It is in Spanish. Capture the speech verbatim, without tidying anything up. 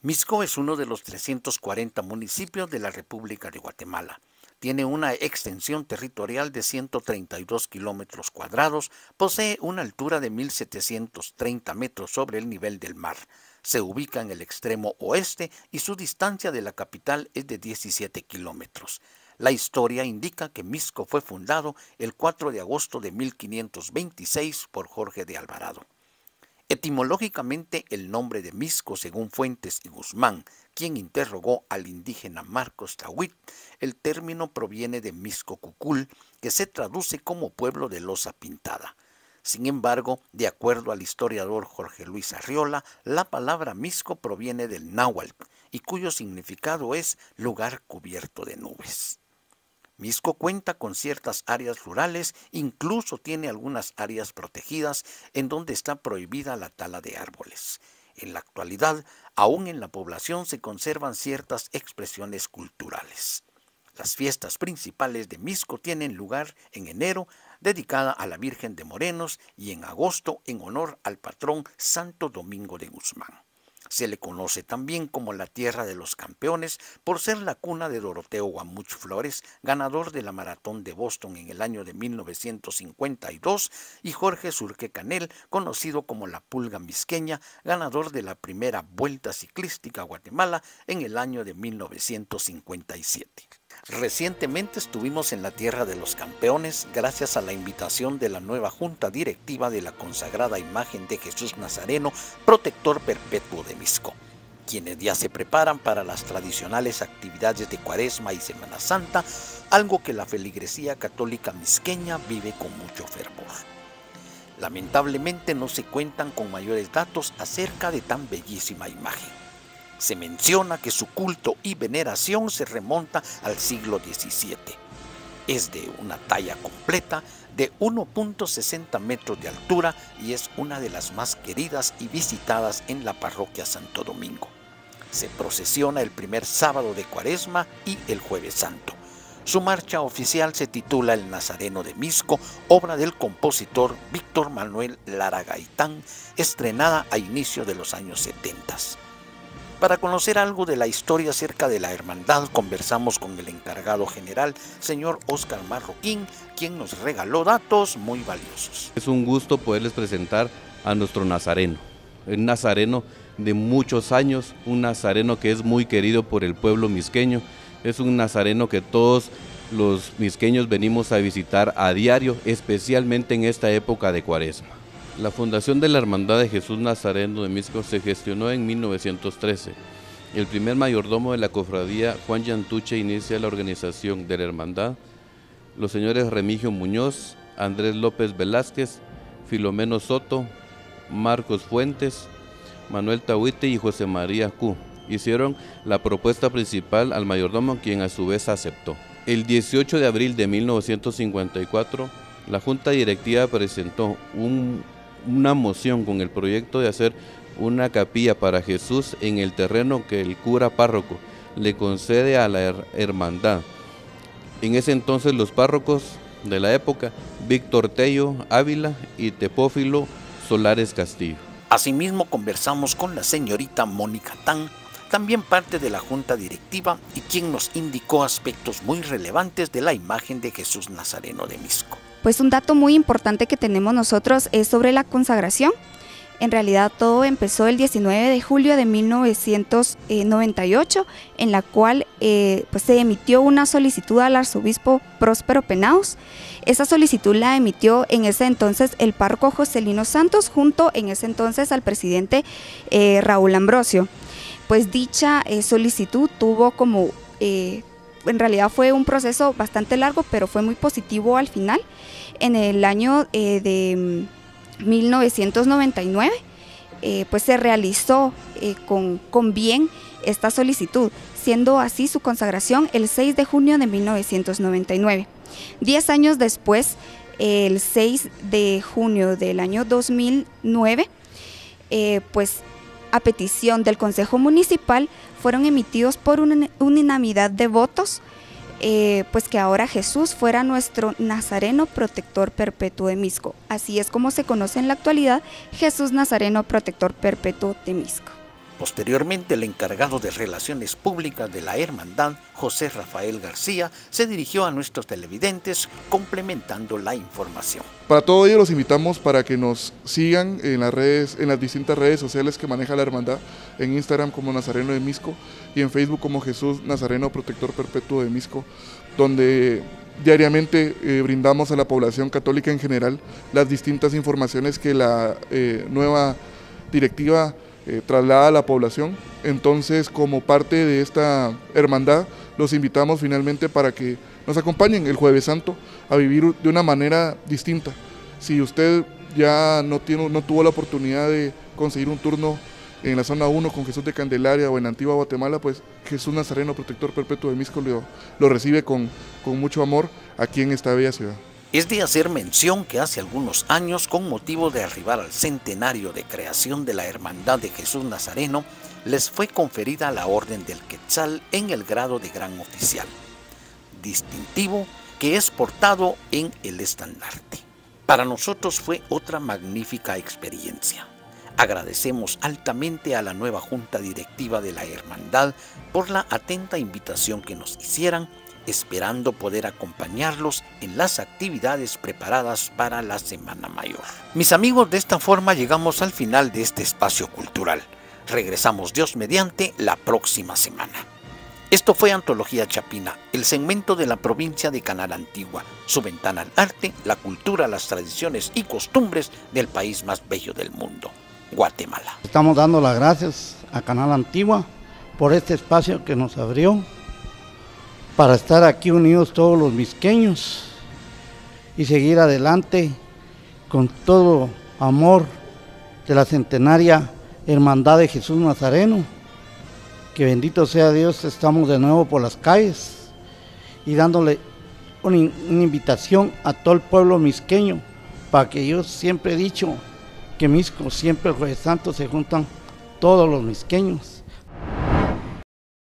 Mixco es uno de los trescientos cuarenta municipios de la República de Guatemala. Tiene una extensión territorial de ciento treinta y dos kilómetros cuadrados, posee una altura de mil setecientos treinta metros sobre el nivel del mar. Se ubica en el extremo oeste y su distancia de la capital es de diecisiete kilómetros. La historia indica que Mixco fue fundado el cuatro de agosto de mil quinientos veintiséis por Jorge de Alvarado. Etimológicamente, el nombre de Mixco, según Fuentes y Guzmán, quien interrogó al indígena Marcos Tawit, el término proviene de Mixcocucul, que se traduce como pueblo de losa pintada. Sin embargo, de acuerdo al historiador Jorge Luis Arriola, la palabra Mixco proviene del náhuatl y cuyo significado es lugar cubierto de nubes. Mixco cuenta con ciertas áreas rurales, incluso tiene algunas áreas protegidas en donde está prohibida la tala de árboles. En la actualidad, aún en la población se conservan ciertas expresiones culturales. Las fiestas principales de Mixco tienen lugar en enero, dedicada a la Virgen de Morenos, y en agosto en honor al patrón Santo Domingo de Guzmán. Se le conoce también como la Tierra de los Campeones por ser la cuna de Doroteo Guamuch Flores, ganador de la Maratón de Boston en el año de mil novecientos cincuenta y dos, y Jorge Surque Canel, conocido como la Pulga Mixqueña, ganador de la primera Vuelta Ciclística a Guatemala en el año de mil novecientos cincuenta y siete. Recientemente estuvimos en la Tierra de los Campeones gracias a la invitación de la nueva Junta Directiva de la consagrada imagen de Jesús Nazareno, protector perpetuo de Mixco, quienes ya se preparan para las tradicionales actividades de Cuaresma y Semana Santa, algo que la feligresía católica mixqueña vive con mucho fervor. Lamentablemente no se cuentan con mayores datos acerca de tan bellísima imagen. Se menciona que su culto y veneración se remonta al siglo diecisiete. Es de una talla completa de uno punto sesenta metros de altura y es una de las más queridas y visitadas en la parroquia Santo Domingo. Se procesiona el primer sábado de Cuaresma y el Jueves Santo. Su marcha oficial se titula El Nazareno de Mixco, obra del compositor Víctor Manuel Lara Gaitán, estrenada a inicio de los años setenta. Para conocer algo de la historia acerca de la hermandad, conversamos con el encargado general, señor Óscar Marroquín, quien nos regaló datos muy valiosos. Es un gusto poderles presentar a nuestro nazareno, un nazareno de muchos años, un nazareno que es muy querido por el pueblo mixqueño, es un nazareno que todos los mixqueños venimos a visitar a diario, especialmente en esta época de Cuaresma. La fundación de la Hermandad de Jesús Nazareno de Mixco se gestionó en mil novecientos trece. El primer mayordomo de la cofradía, Juan Yantuche, inicia la organización de la hermandad. Los señores Remigio Muñoz, Andrés López Velázquez, Filomeno Soto, Marcos Fuentes, Manuel Tahuite y José María Q. hicieron la propuesta principal al mayordomo, quien a su vez aceptó. El dieciocho de abril de mil novecientos cincuenta y cuatro, la Junta Directiva presentó un una moción con el proyecto de hacer una capilla para Jesús en el terreno que el cura párroco le concede a la her hermandad. En ese entonces los párrocos de la época, Víctor Tello Ávila y Tepófilo Solares Castillo. Asimismo conversamos con la señorita Mónica Tan, también parte de la Junta Directiva y quien nos indicó aspectos muy relevantes de la imagen de Jesús Nazareno de Mixco. Pues un dato muy importante que tenemos nosotros es sobre la consagración. En realidad todo empezó el diecinueve de julio de mil novecientos noventa y ocho, en la cual eh, pues se emitió una solicitud al arzobispo Próspero Penaos. Esa solicitud la emitió en ese entonces el párroco Joselino Santos, junto en ese entonces al presidente eh, Raúl Ambrosio. Pues dicha eh, solicitud tuvo como, eh, en realidad fue un proceso bastante largo, pero fue muy positivo al final. En el año eh, de mil novecientos noventa y nueve, eh, pues se realizó eh, con, con bien esta solicitud, siendo así su consagración el seis de junio de mil novecientos noventa y nueve. Diez años después, el seis de junio del año dos mil nueve, eh, pues a petición del Consejo Municipal fueron emitidos por una unanimidad de votos, eh, pues que ahora Jesús fuera nuestro Nazareno protector perpetuo de Mixco. Así es como se conoce en la actualidad Jesús Nazareno protector perpetuo de Mixco. Posteriormente, el encargado de Relaciones Públicas de la Hermandad, José Rafael García, se dirigió a nuestros televidentes complementando la información. Para todo ello los invitamos para que nos sigan en las redes, en las distintas redes sociales que maneja la Hermandad, en Instagram como Nazareno de Misco y en Facebook como Jesús Nazareno Protector Perpetuo de Misco, donde diariamente eh, brindamos a la población católica en general las distintas informaciones que la eh, nueva directiva Eh, traslada a la población. Entonces, como parte de esta hermandad, los invitamos finalmente para que nos acompañen el Jueves Santo a vivir de una manera distinta. Si usted ya no, tiene, no tuvo la oportunidad de conseguir un turno en la zona uno con Jesús de Candelaria o en Antigua Guatemala, pues Jesús Nazareno Protector Perpetuo de Misco lo, lo recibe con, con mucho amor aquí en esta bella ciudad. Es de hacer mención que hace algunos años, con motivo de arribar al centenario de creación de la Hermandad de Jesús Nazareno, les fue conferida la Orden del Quetzal en el grado de Gran Oficial, distintivo que es portado en el estandarte. Para nosotros fue otra magnífica experiencia. Agradecemos altamente a la nueva Junta Directiva de la Hermandad por la atenta invitación que nos hicieran, esperando poder acompañarlos en las actividades preparadas para la Semana Mayor. Mis amigos, de esta forma llegamos al final de este espacio cultural. Regresamos, Dios mediante, la próxima semana. Esto fue Antología Chapina, el segmento de la provincia de Canal Antigua, su ventana al arte, la cultura, las tradiciones y costumbres del país más bello del mundo, Guatemala. Estamos dando las gracias a Canal Antigua por este espacio que nos abrió para estar aquí unidos todos los misqueños y seguir adelante con todo amor de la centenaria Hermandad de Jesús Nazareno. Que bendito sea Dios, estamos de nuevo por las calles y dándole una, una invitación a todo el pueblo misqueño, para que yo siempre he dicho que Misco, siempre el Jueves Santo se juntan todos los misqueños